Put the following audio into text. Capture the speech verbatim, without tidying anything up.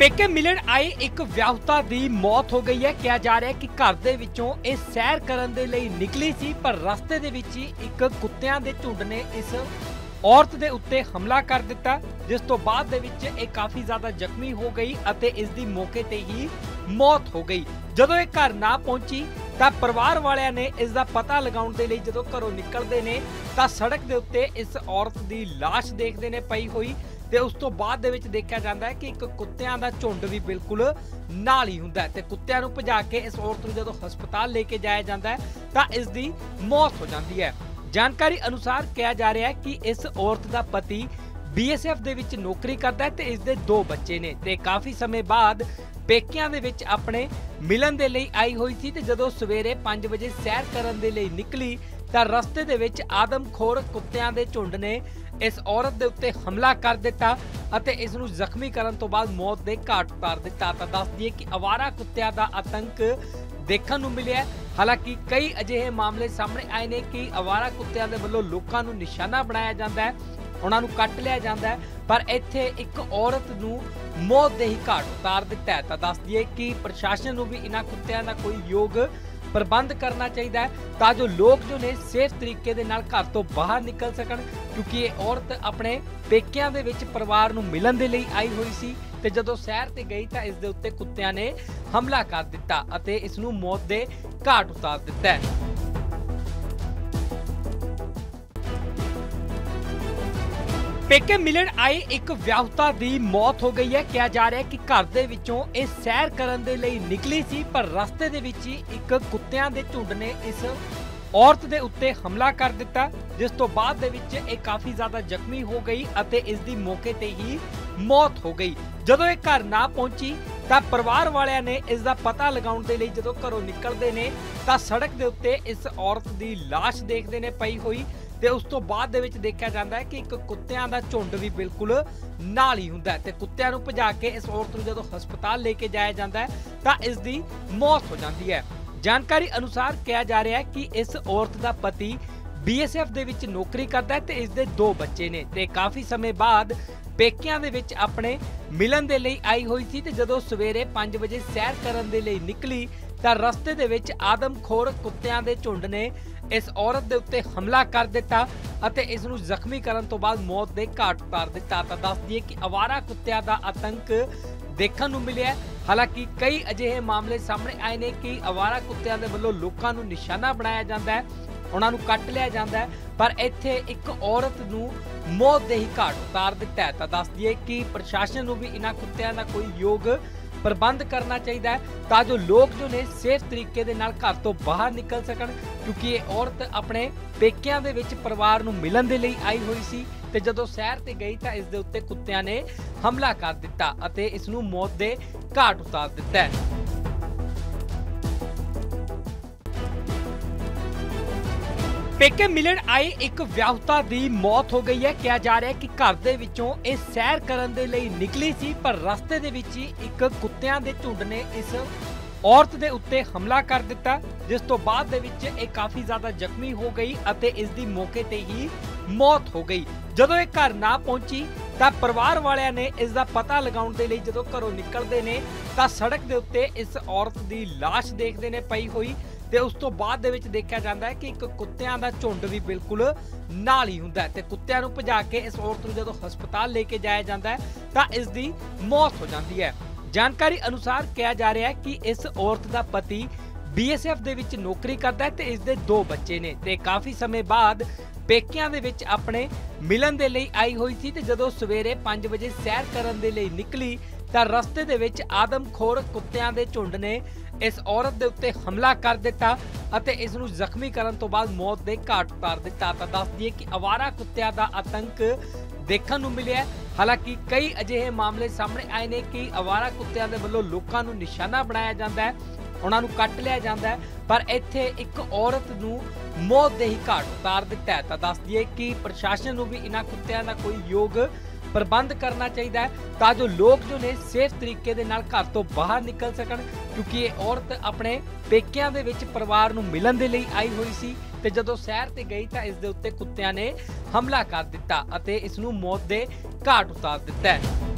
पेके मिलन आए एक विआहुता दी मौत हो गई है। कहा जा रहा है कि घर दे विचों ये सैर करन दे लई निकली सी, पर रस्ते दे विच ही एक कुत्तियां दे झुंड ने इस औरत दे उत्ते हमला कर दिता, जिस तो बाद दे विच ये काफी ज्यादा जख्मी हो गई अते इस दी मौके ते ही मौत हो गई। जदों ये घर ना पहुंची तां परिवार वालियां ने इस दा पता लगाउण दे लई जदों घरों निकलदे ने तां सड़क दे उत्ते इस औरत दी लाश देखदे ने पई होई। ते उस तो बाद दे विच देखिया जांदा है कि एक कुत्तियां दा झुंड भी बिल्कुल नाल ही हुंदा है ते कुत्तियां नूं भजा के इस औरत नूं जदों हस्पताल लेके जाया जांदा है तां इस दी मौत हो जांदी है। जानकारी अनुसार कहा जा रहा है कि इस औरत दा पति बी एस एफ दे विच नौकरी करदा है ते इस दे दो बच्चे ने ते काफी समय बाद पेकियां दे विच अपने मिलन दे लई आई हुई थी ते जदों सवेरे पांच बजे सैर करन दे लई निकली तां रस्ते दे विच आदमखोर कुत्तियां दे झुंड ने इस औरत दे उत्ते हमला कर दिता अते इस नूं जख्मी करन तो बाद मौत दे घाट उतार दिता। तां दस दईए कि आवारा कुत्तियां दा आतंक देखण नूं मिलिਆ। हालांकि कई अजिहे मामले सामने आए ने कि आवारा कुत्तियां दे वल्लों लोकां नूं निशाना बनाया जांदा है, उन्हां नूं कट लिया जांदा है, पर इत्थे एक औरत नूं मौत दे ही घाट उतार दिता है। तां दस दईए कि प्रशासन नूं भी इन्हां कुत्तियां दा कोई योग प्रबंध करना चाहिए तां जो लोग जो ने सेफ तरीके दे नाल घर तो बाहर निकल सकन, क्योंकि ये औरत अपने पेकियां दे विच परिवार नूं मिलन दे लई आई हुई सी ते जदों सैर ते गई तां इस दे उत्ते कुत्तियां ने हमला कर दिता अते इस नूं मौत दे घाट उतार दिता है। पेके मिलन आए एक विआहुता दी मौत हो गई है। कहा जा रहा है कि घर दे विचों ये सैर करन दे लई निकली सी, पर रस्ते दे विच ही एक कुत्तियां दे झुंड ने इस औरत दे उत्ते हमला कर दिता, जिस तो बाद दे विच ये काफी ज्यादा जख्मी हो गई अते इस दी मौके ते ही मौत हो गई। जदों ये घर ना पहुंची तां परिवार वालियां ने इस दा पता लगाउण दे लई जदों घरों निकलदे ने तां सड़क दे उत्ते इस औरत दी लाश देखदे ने पई होई ते उस तो बाद दे विच देखिया जांदा है कि एक कुत्तियां दा झुंड भी बिल्कुल नाल ही हुंदा है ते कुत्तियां नूं भजा के इस औरत नूं जदों हस्पताल लेके जाया जांदा है तां इस दी मौत हो जांदी है। जानकारी अनुसार कहा जा रहा है कि इस औरत दा पति बी एस एफ दे विच नौकरी करदा है ते इस दे दो बच्चे ने ते काफी समय बाद पेकियां दे विच अपने मिलन दे लई आई हुई थी ते जदों सवेरे पांच बजे सैर करन दे लई निकली तां रस्ते दे विच आदमखोर कुत्तियां दे झुंड ने इस औरत दे उत्ते हमला कर दिता अते इस नूं जख्मी करन तो बाद मौत दे घाट उतार दिता। तां दस दईए कि आवारा कुत्तियां दा आतंक देखण नूं मिलिਆ। हालांकि कई अजिहे मामले सामने आए ने कि आवारा कुत्तियां दे वल्लों लोकां नूं निशाना बनाया जांदा है, उन्हां नूं कट लिया जांदा है, पर इत्थे एक औरत नूं मौत दे ही घाट उतार दिता है। तां दस दईए कि प्रशासन नूं भी इन्हां कुत्तियां दा कोई योग प्रबंध करना चाहिए तां जो लोग जो ने सेफ तरीके दे नाल घर तो बाहर निकल सकन, क्योंकि ये औरत अपने पेकियां दे विच परिवार नूं मिलन दे लई आई हुई सी ते जदों सैर ते गई तां इस दे उत्ते कुत्तियां ने हमला कर दिता अते इस नूं मौत दे घाट उतार दिता है। पेके मिलन आए एक विआहुता दी मौत हो गई है। कहा जा रहा है कि घर दे विचों ये सैर करन दे लई निकली सी, पर रस्ते दे विच ही एक कुत्तियां दे झुंड ने इस औरत दे उत्ते हमला कर दिता, जिस तो बाद दे विच ये काफी ज्यादा जख्मी हो गई अते इस दी मौके ते ही मौत हो गई। जदों ये घर ना पहुंची तां परिवार वालियां ने इस दा पता लगाउण दे लई जदों घरों निकलदे ने तां सड़क दे उत्ते इस औरत दी लाश देखदे ने पई होई ते उस तो बाद दे विच देखिया जांदा है कि एक कुत्तियां दा झुंड भी बिल्कुल नाल ही हुंदा है ते कुत्तियां नूं भजा के इस औरत नूं जदों हस्पताल लेके जाया जांदा है तां इस दी मौत हो जांदी है। जानकारी अनुसार कहा जा रहा है कि इस औरत दा पति बी एस एफ दे विच नौकरी करदा है ते इस दे दो बच्चे ने ते काफी समय बाद पेकियां दे विच अपने मिलन दे लई आई हुई थी ते जदों सवेरे पांच बजे सैर करन दे लई निकली तां रस्ते दे विच आदमखोर कुत्तियां दे झुंड ने इस औरत दे उत्ते हमला कर दिता अते इस नूं जख्मी करन तो बाद मौत दे घाट उतार दिता। तां दस दईए कि आवारा कुत्तियां दा आतंक देखण नूं मिलिਆ। हालांकि कई अजिहे मामले सामने आए ने कि आवारा कुत्तियां दे वल्लों लोकां नूं निशाना बनाया जांदा है, उन्हां नूं कट लिया जांदा है, पर इत्थे एक औरत नूं मौत दे ही घाट उतार दिता है। तां दस दईए कि प्रशासन नूं भी इन्हां कुत्तियां दा कोई योग प्रबंध करना चाहिए तां जो लोग जो ने सेफ तरीके दे नाल घर तो बाहर निकल सकन, क्योंकि ये औरत अपने पेकियां दे विच परिवार नूं मिलन दे लई आई हुई सी ते जदों सैर ते गई तां इस दे उत्ते कुत्तियां ने हमला कर दिता अते इस नूं मौत दे घाट उतार दिता है।